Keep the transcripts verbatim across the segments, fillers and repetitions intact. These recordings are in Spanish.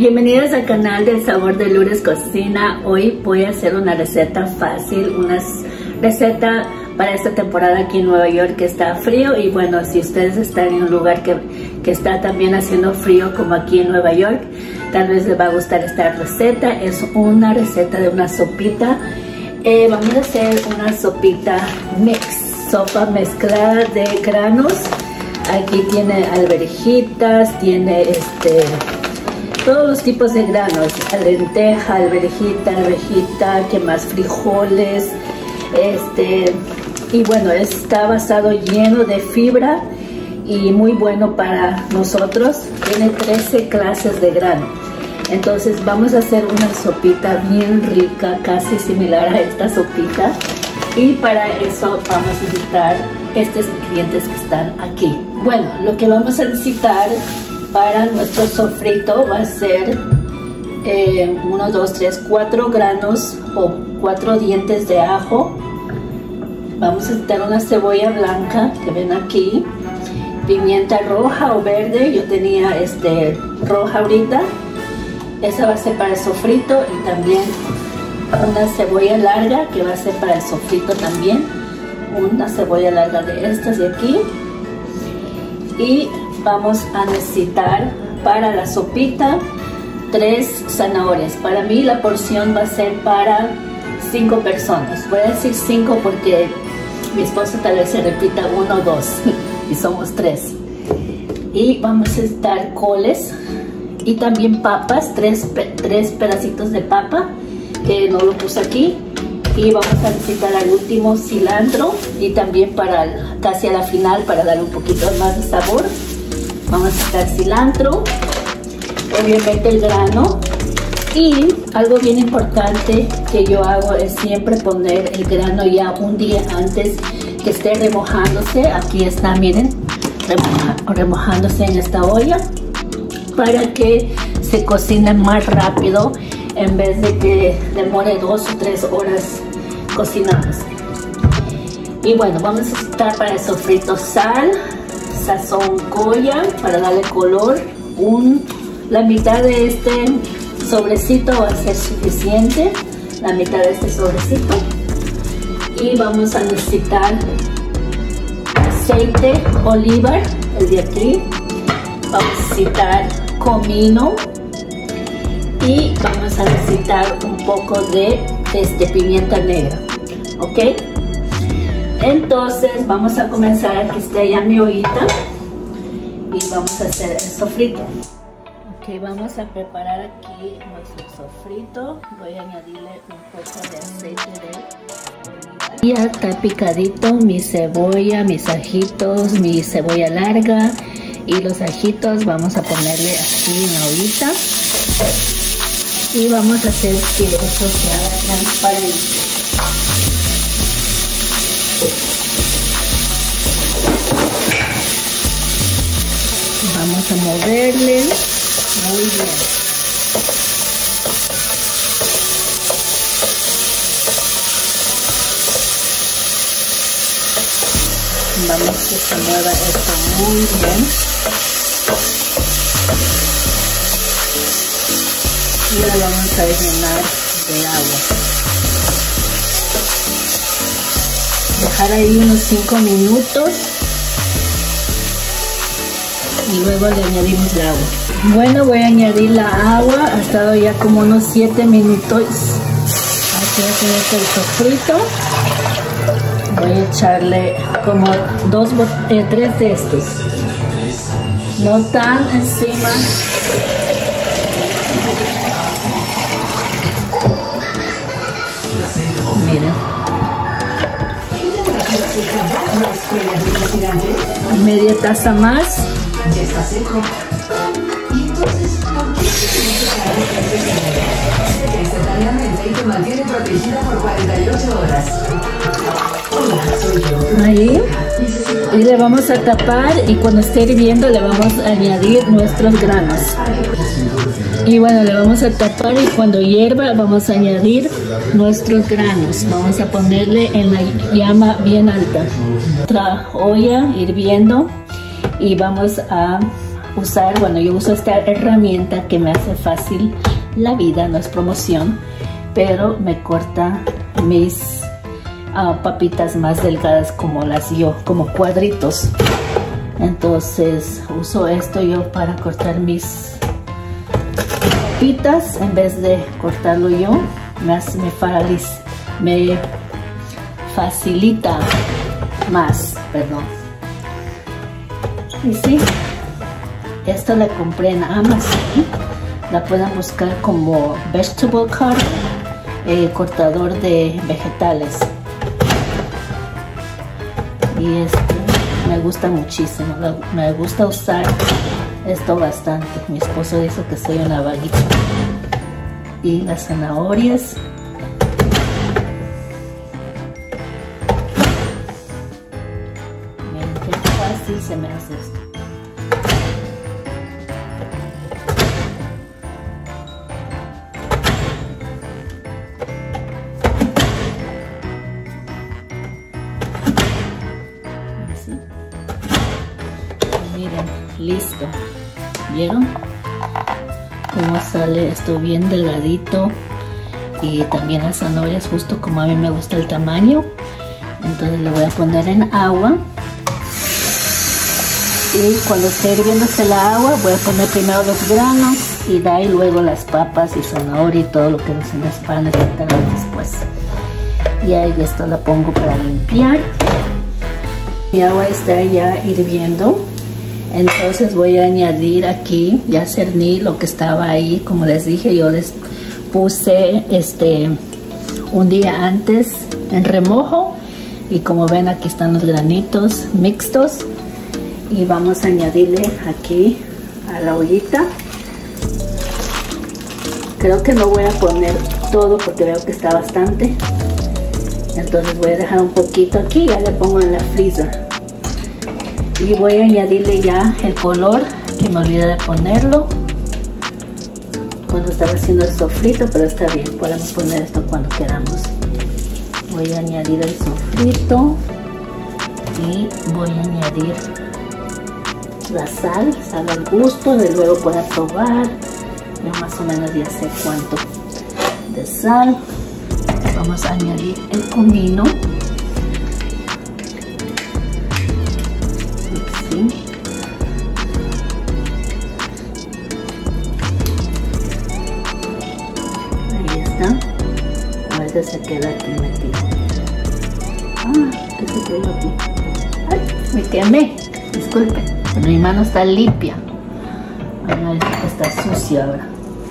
Bienvenidos al canal del Sabor de Lourdes Cocina. Hoy voy a hacer una receta fácil, una receta para esta temporada aquí en Nueva York que está frío. Y bueno, si ustedes están en un lugar que, que está también haciendo frío como aquí en Nueva York, tal vez les va a gustar esta receta. Es una receta de una sopita. Eh, vamos a hacer una sopita mix, sopa mezclada de granos. Aquí tiene alverjitas, tiene este... todos los tipos de granos, lenteja, alverjita, alverjita, que más frijoles, este, y bueno, está basado lleno de fibra y muy bueno para nosotros. Tiene trece clases de grano. Entonces vamos a hacer una sopita bien rica, casi similar a esta sopita. Y para eso vamos a necesitar estos ingredientes que están aquí. Bueno, lo que vamos a necesitar para nuestro sofrito va a ser eh, uno, dos, tres, cuatro granos o cuatro dientes de ajo. Vamos a necesitar una cebolla blanca que ven aquí, pimienta roja o verde. Yo tenía este roja ahorita. Esa va a ser para el sofrito, y también una cebolla larga que va a ser para el sofrito también. Una cebolla larga de estas de aquí. Y vamos a necesitar para la sopita tres zanahorias. Para mí la porción va a ser para cinco personas. Voy a decir cinco porque mi esposo tal vez se repita uno o dos y somos tres. Y vamos a necesitar coles y también papas, tres, tres pedacitos de papa que no lo puse aquí. Y vamos a necesitar al último cilantro, y también para casi a la final, para darle un poquito más de sabor, vamos a necesitar cilantro, obviamente el grano. Y algo bien importante que yo hago es siempre poner el grano ya un día antes que esté remojándose. Aquí está, miren, remoja, remojándose en esta olla, para que se cocine más rápido en vez de que demore dos o tres horas cocinándose. Y bueno, vamos a necesitar para el sofrito sal, sazón Goya para darle color. Un, la mitad de este sobrecito va a ser suficiente, la mitad de este sobrecito. Y vamos a necesitar aceite oliva, el de aquí. Vamos a necesitar comino. Y vamos a necesitar un poco de este, pimienta negra, ¿ok? Entonces vamos a comenzar. Aquí está ya mi ollita y vamos a hacer el sofrito. Ok, vamos a preparar aquí nuestro sofrito. Voy a añadirle un poco de aceite de oliva. Ya está picadito mi cebolla, mis ajitos, mi cebolla larga y los ajitos. Vamos a ponerle aquí en la ollita. Y vamos a hacer que esto se haga transparente. Vamos a moverle muy bien. Vamos a que se mueva esto muy bien. Y ahora vamos a llenar de agua. Dejar ahí unos cinco minutos y luego le añadimos el agua. Bueno, voy a añadir la agua. Ha estado ya como unos siete minutos. Aquí hacer el sofrito. Voy a echarle como dos, eh, tres de estos. No tan encima. Mira, media taza más. Ya está seco. Y entonces instantáneamente y te mantiene protegida por cuarenta y ocho horas. Hola, soy yo. Ahí. Y le vamos a tapar, y cuando esté hirviendo le vamos a añadir nuestros granos. Y bueno, le vamos a tapar, y cuando hierva vamos a añadir nuestros granos. Vamos a ponerle en la llama bien alta. Otra olla hirviendo, y vamos a usar, bueno, yo uso esta herramienta que me hace fácil la vida, no es promoción, pero me corta mis uh, papitas más delgadas como las yo, como cuadritos. Entonces uso esto yo para cortar mis papitas en vez de cortarlo yo. Me, hace, me, paraliza, me facilita más, perdón. Y sí, esta la compré en Amazon. La pueden buscar como vegetable cut, eh, cortador de vegetales. Y este me gusta muchísimo, me gusta usar esto bastante. Mi esposo dice que soy una vaguita. Y las zanahorias. Miren qué fácil se me hace esto. Miren, listo. ¿Vieron cómo sale esto bien delgadito? Y también las zanahorias justo como a mí me gusta el tamaño. Entonces le voy a poner en agua. Y cuando esté hirviéndose la agua voy a poner primero los granos y de ahí luego las papas y zanahoria y todo lo que se les va a necesitar después. Y ahí esto la pongo para limpiar. Mi agua está ya hirviendo. Entonces voy a añadir aquí, ya cerní lo que estaba ahí, como les dije, yo les puse este un día antes en remojo y como ven aquí están los granitos mixtos y vamos a añadirle aquí a la ollita. Creo que no voy a poner todo porque veo que está bastante, entonces voy a dejar un poquito aquí y ya le pongo en la freezer. Y voy a añadirle ya el color, que me olvidé de ponerlo cuando estaba haciendo el sofrito, pero está bien, podemos poner esto cuando queramos. Voy a añadir el sofrito y voy a añadir la sal, sal al gusto, de luego pueda probar. Yo más o menos ya sé cuánto de sal. Vamos a añadir el comino. Ahí está. Ahorita se queda aquí metido. Ah, ¿qué se quedó aquí? Ay, me quemé. Disculpen, pero mi mano está limpia. Ahora está sucia ahora.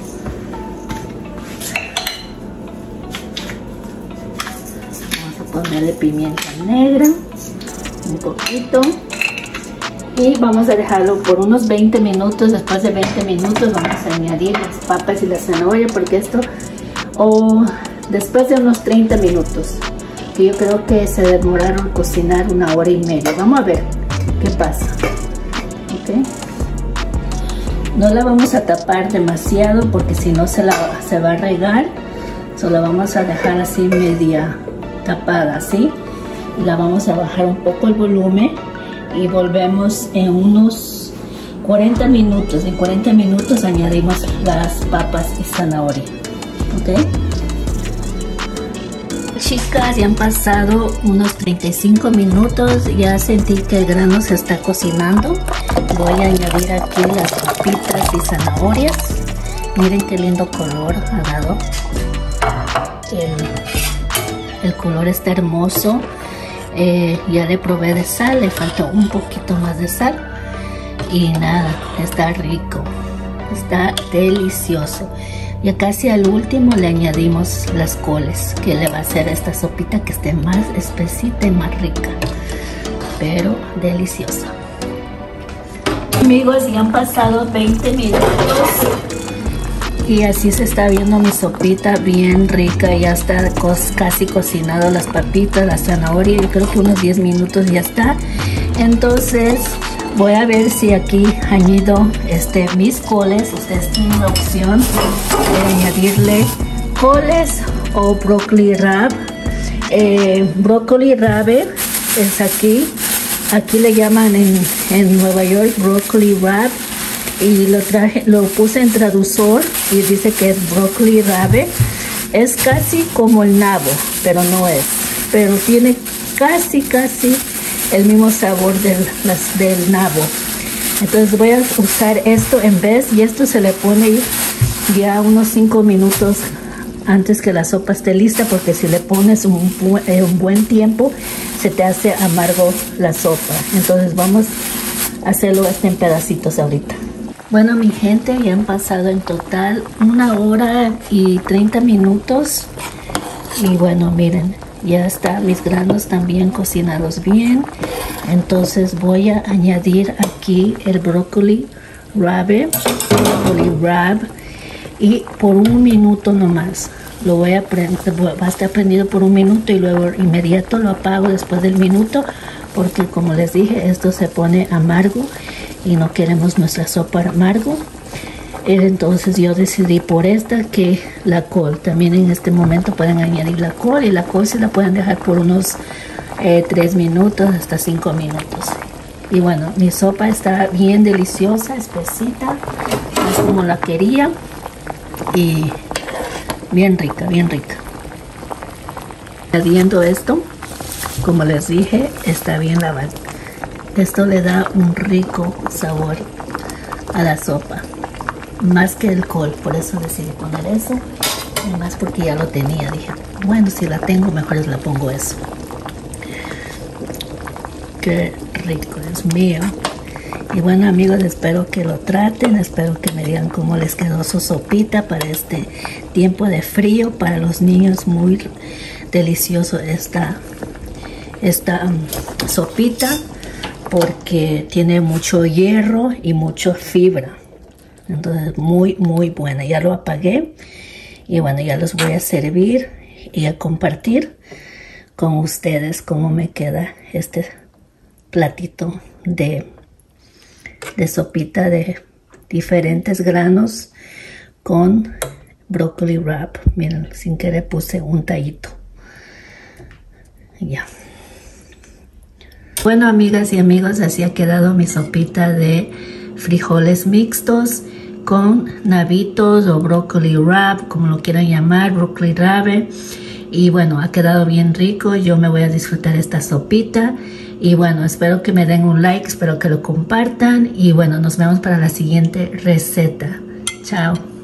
Vamos a ponerle pimienta negra, un poquito. Y vamos a dejarlo por unos veinte minutos. Después de veinte minutos vamos a añadir las papas y la zanahoria, porque esto, o después de unos treinta minutos, que yo creo que se demoraron cocinar una hora y media. Vamos a ver qué pasa. ¿Okay? No la vamos a tapar demasiado porque si no se, la, se va a regar. Solo la vamos a dejar así media tapada, ¿sí? Y la vamos a bajar un poco el volumen. Y volvemos en unos cuarenta minutos. En cuarenta minutos añadimos las papas y zanahoria. ¿Ok? Chicas, ya han pasado unos treinta y cinco minutos. Ya sentí que el grano se está cocinando. Voy a añadir aquí las papitas y zanahorias. Miren qué lindo color ha dado. El, el color está hermoso. Eh, ya le probé de sal, le faltó un poquito más de sal y nada, está rico, está delicioso. Y casi al último le añadimos las coles, que le va a hacer esta sopita que esté más espesita y más rica, pero deliciosa. Amigos, ya han pasado veinte minutos y así se está viendo mi sopita bien rica. Ya está casi cocinado las papitas, la zanahoria. Yo creo que unos diez minutos ya está. Entonces voy a ver si aquí añado este, mis coles. Ustedes tienen la opción de añadirle coles o brócoli rab. Eh, brócoli rabe es aquí. Aquí le llaman en, en Nueva York brócoli rab. y lo traje, lo puse en traductor y dice que es brócoli rabe. Es casi como el nabo, pero no es, pero tiene casi casi el mismo sabor del, las, del nabo. Entonces voy a usar esto en vez, y esto se le pone ya unos cinco minutos antes que la sopa esté lista, porque si le pones un, eh, un buen tiempo se te hace amargo la sopa. Entonces vamos a hacerlo este en pedacitos ahorita. Bueno, mi gente, ya han pasado en total una hora y treinta minutos. Y bueno, miren, ya están mis granos también cocinados bien. Entonces voy a añadir aquí el brócoli rabe, brócoli rab, y por un minuto nomás. Lo voy a prender, va a estar prendido por un minuto y luego inmediato lo apago después del minuto, porque como les dije, esto se pone amargo y no queremos nuestra sopa amargo. Entonces yo decidí por esta que la col, también en este momento pueden añadir la col, y la col se la pueden dejar por unos eh, tres minutos hasta cinco minutos. Y bueno, mi sopa está bien deliciosa, espesita, es como la quería, y bien rica, bien rica. Añadiendo esto, como les dije, está bien lavado. Esto le da un rico sabor a la sopa, más que el col, por eso decidí poner eso, y más porque ya lo tenía. Dije, bueno, si la tengo, mejor les la pongo eso. Qué rico, Dios mío. Y bueno, amigos, espero que lo traten, espero que me digan cómo les quedó su sopita para este tiempo de frío. Para los niños muy delicioso esta, esta um, sopita, porque tiene mucho hierro y mucha fibra. Entonces muy muy buena. Ya lo apagué y bueno, ya los voy a servir y a compartir con ustedes cómo me queda este platito de, de sopita de diferentes granos con brócoli wrap. Miren, sin querer puse un tallito. Ya. Bueno, amigas y amigos, así ha quedado mi sopita de frijoles mixtos con nabitos o brócoli wrap, como lo quieran llamar, brócoli rabe. Y bueno, ha quedado bien rico. Yo me voy a disfrutar esta sopita. Y bueno, espero que me den un like, espero que lo compartan. Y bueno, nos vemos para la siguiente receta. Chao.